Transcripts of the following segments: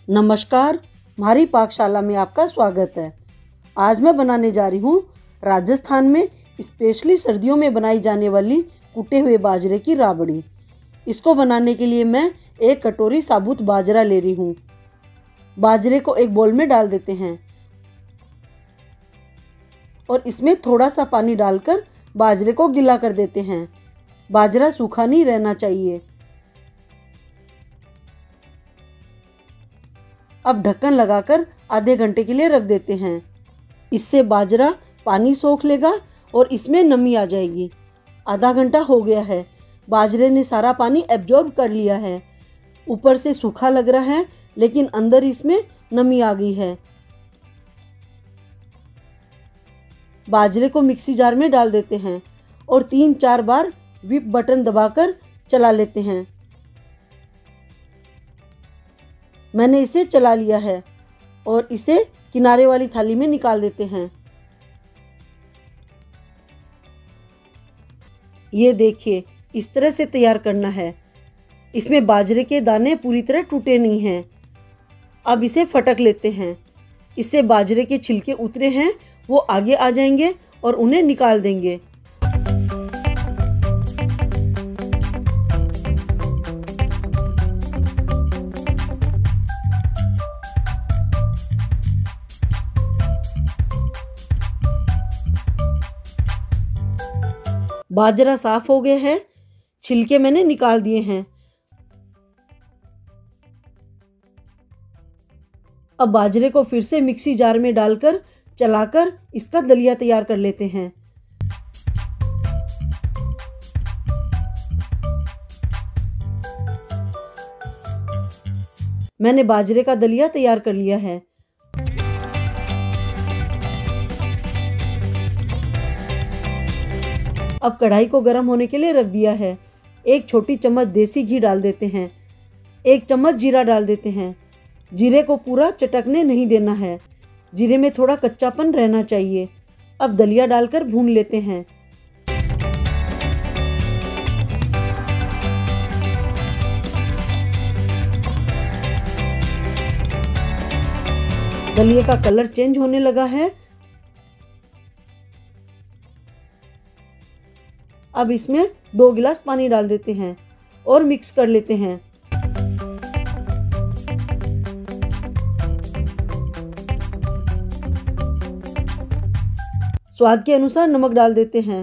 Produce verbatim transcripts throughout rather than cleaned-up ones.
नमस्कार, हमारी पाकशाला में आपका स्वागत है। आज मैं बनाने जा रही हूँ राजस्थान में स्पेशली सर्दियों में बनाई जाने वाली कुटे हुए बाजरे की राबड़ी। इसको बनाने के लिए मैं एक कटोरी साबुत बाजरा ले रही हूँ। बाजरे को एक बोल में डाल देते हैं और इसमें थोड़ा सा पानी डालकर बाजरे को गीला कर देते हैं। बाजरा सूखा नहीं रहना चाहिए। अब ढक्कन लगाकर आधे घंटे के लिए रख देते हैं। इससे बाजरा पानी सोख लेगा और इसमें नमी आ जाएगी। आधा घंटा हो गया है। बाजरे ने सारा पानी एब्जॉर्ब कर लिया है। ऊपर से सूखा लग रहा है लेकिन अंदर इसमें नमी आ गई है। बाजरे को मिक्सी जार में डाल देते हैं और तीन चार बार व्हिप बटन दबाकर चला लेते हैं। मैंने इसे चला लिया है और इसे किनारे वाली थाली में निकाल देते हैं। ये देखिए, इस तरह से तैयार करना है। इसमें बाजरे के दाने पूरी तरह टूटे नहीं हैं। अब इसे फटक लेते हैं। इससे बाजरे के छिलके उतरे हैं वो आगे आ जाएंगे और उन्हें निकाल देंगे। बाजरा साफ हो गया है। छिलके मैंने निकाल दिए हैं। अब बाजरे को फिर से मिक्सी जार में डालकर चलाकर इसका दलिया तैयार कर लेते हैं। मैंने बाजरे का दलिया तैयार कर लिया है। अब कढ़ाई को गर्म होने के लिए रख दिया है। एक छोटी चम्मच देसी घी डाल देते हैं। एक चम्मच जीरा डाल देते हैं। जीरे को पूरा चटकने नहीं देना है। जीरे में थोड़ा कच्चापन रहना चाहिए। अब दलिया डालकर भून लेते हैं। दलिया का कलर चेंज होने लगा है। अब इसमें दो गिलास पानी डाल देते हैं और मिक्स कर लेते हैं। स्वाद के अनुसार नमक डाल देते हैं।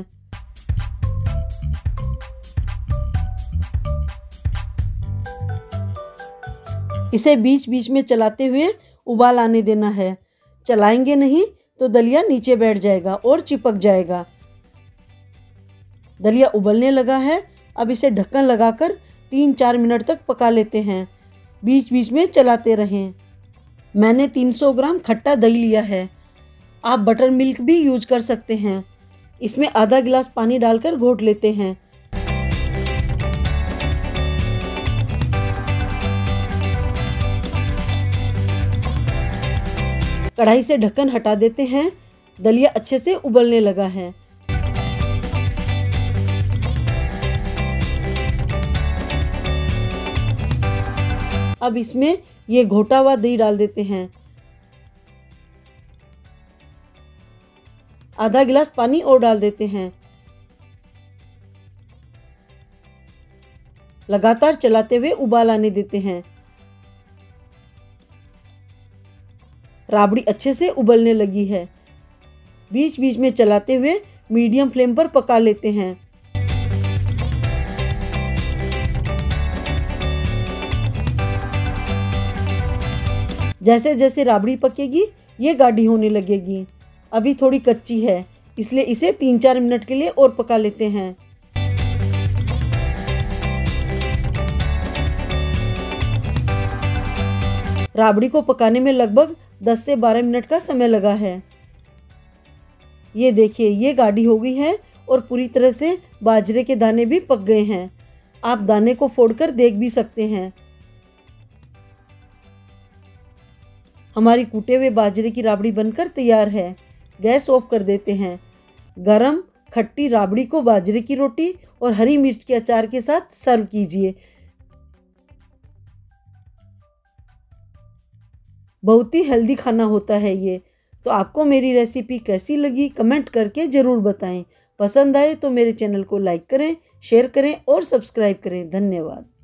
इसे बीच बीच में चलाते हुए उबाल आने देना है। चलाएंगे नहीं तो दलिया नीचे बैठ जाएगा और चिपक जाएगा। दलिया उबलने लगा है। अब इसे ढक्कन लगाकर तीन चार मिनट तक पका लेते हैं। बीच बीच में चलाते रहें। मैंने तीन सौ ग्राम खट्टा दही लिया है। आप बटर मिल्क भी यूज कर सकते हैं। इसमें आधा गिलास पानी डालकर घोट लेते हैं। कढ़ाई से ढक्कन हटा देते हैं। दलिया अच्छे से उबलने लगा है। अब इसमें ये घोटा हुआ दही डाल देते हैं। आधा गिलास पानी और डाल देते हैं। लगातार चलाते हुए उबाल आने देते हैं। राबड़ी अच्छे से उबलने लगी है। बीच बीच में चलाते हुए मीडियम फ्लेम पर पका लेते हैं। जैसे जैसे राबड़ी पकेगी ये गाढ़ी होने लगेगी। अभी थोड़ी कच्ची है इसलिए इसे तीन चार मिनट के लिए और पका लेते हैं। राबड़ी को पकाने में लगभग दस से बारह मिनट का समय लगा है। ये देखिए, ये गाढ़ी हो गई है और पूरी तरह से बाजरे के दाने भी पक गए हैं। आप दाने को फोड़कर देख भी सकते हैं। हमारी कूटे हुए बाजरे की राबड़ी बनकर तैयार है। गैस ऑफ कर देते हैं। गरम खट्टी राबड़ी को बाजरे की रोटी और हरी मिर्च के अचार के साथ सर्व कीजिए। बहुत ही हेल्दी खाना होता है ये। तो आपको मेरी रेसिपी कैसी लगी कमेंट करके ज़रूर बताएं। पसंद आए तो मेरे चैनल को लाइक करें, शेयर करें और सब्सक्राइब करें। धन्यवाद।